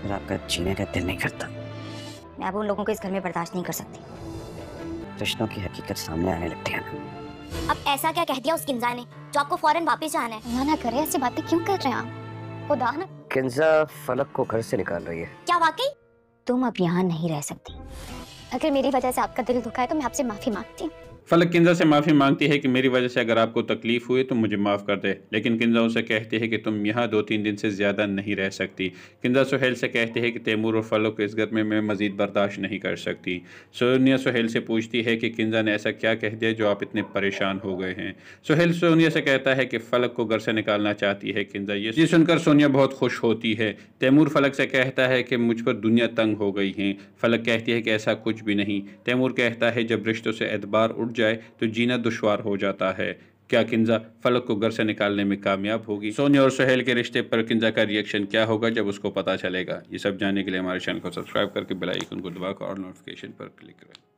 और आपका जीने का दिल नहीं करता। मैं अब उन लोगों को इस घर में बर्दाश्त नहीं कर सकती। रिश्तों की हकीकत सामने आने लगती है ना। अब ऐसा क्या कह दिया उस किंजा ने जो आपको फौरन वापस जाना है? ना करे, ऐसी बातें क्यों कर रहे हैं आप? खुदा ना। किंजा फलक को घर से निकाल रही है। क्या वाकई? तुम अब यहाँ नहीं रह सकती। अगर मेरी वजह से आपका दिल दुखा है तो मैं आपसे माफी मांगती हूँ। फलक किंजा से माफ़ी मांगती है कि मेरी वजह से अगर आपको तकलीफ हुई तो मुझे माफ़ कर दे, लेकिन किंजा उसे कहती है कि तुम यहाँ 2-3 दिन से ज़्यादा नहीं रह सकती। किंजा सुहेल से कहती है कि तैमूर और फलक को इस घर में मैं मज़ीद बर्दाश्त नहीं कर सकती। सोनिया सुहेल से पूछती है कि किंजा ने ऐसा क्या कह दिया जो आप इतने परेशान हो गए हैं। सुहेल सोनिया से कहता है कि फलक को घर से निकालना चाहती है। किंजा ये सुनकर सोनिया बहुत खुश होती है। तैमूर फलक से कहता है कि मुझ पर दुनिया तंग हो गई है। फलक कहती है कि ऐसा कुछ भी नहीं। तैमूर कहता है जब रिश्तों से एतबार उठ जाए तो जीना दुश्वार हो जाता है। क्या किंजा फलक को घर से निकालने में कामयाब होगी? सोनिया और सुहेल के रिश्ते पर किंजा का रिएक्शन क्या होगा जब उसको पता चलेगा? ये सब जानने के लिए हमारे चैनल को सब्सक्राइब करके बेल आइकन को दबाकर और नोटिफिकेशन पर क्लिक करें।